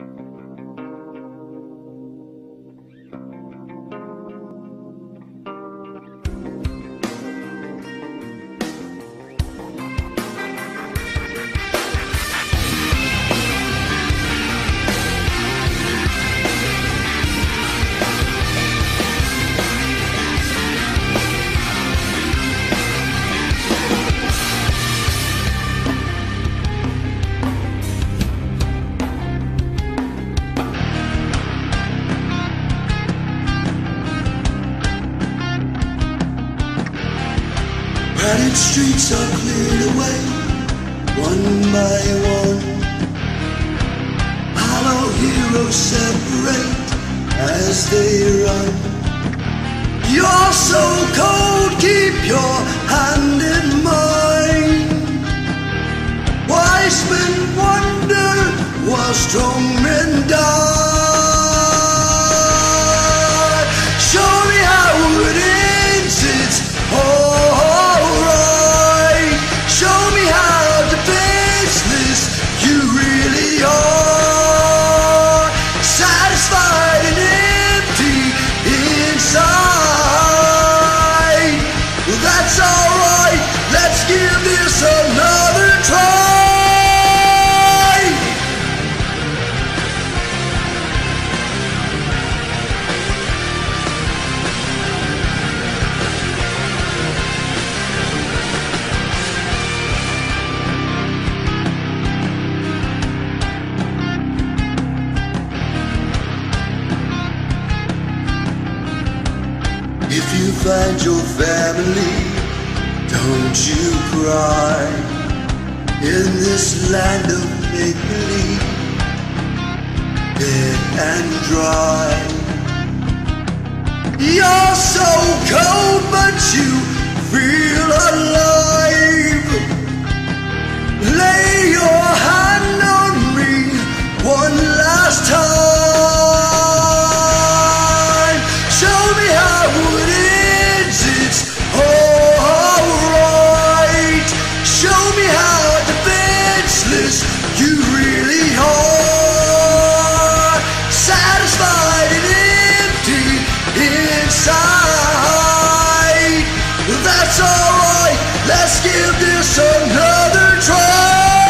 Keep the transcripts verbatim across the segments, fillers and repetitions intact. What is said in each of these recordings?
Crowded streets are cleared away, one by one. Hollow heroes separate as they run. You're so cold, keep your hand in mine. Wise men wonder while strong men die. Show me how it ends, it's alright. Show me how defenseless you really are. Satisfied and empty inside. Well, that's alright, let's give this another try. If you find your family, don't you cry. In this land of make-believe, dead and dry. You're so cold, but you feel alive. Lay your hand on me one last time. Show me how it ends, it's alright. Show me how defenseless you really are. Satisfied and empty inside. Well, that's alright, let's give this another try.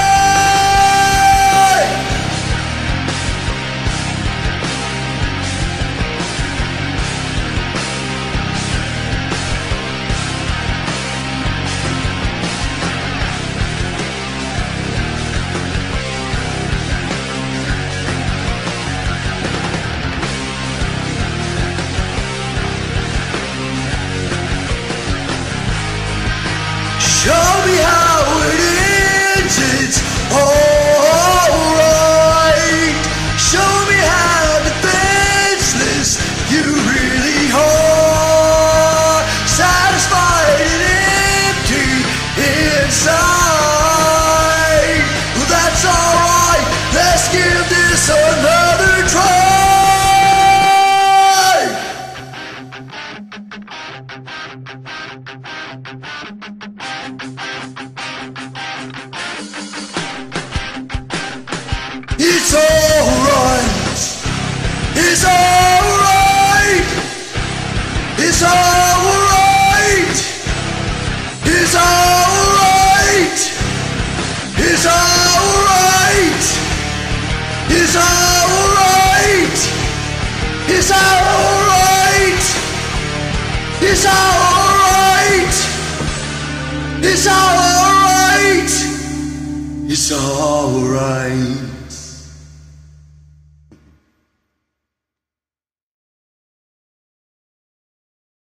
Show me how it ends, it's alright. Show me how defenseless you really are. Satisfied and empty inside. Well, that's alright, let's give this another try. It's alright, it's alright, it's alright, it's alright, it's alright, it's alright, it's alright, it's alright, it's alright, it's alright.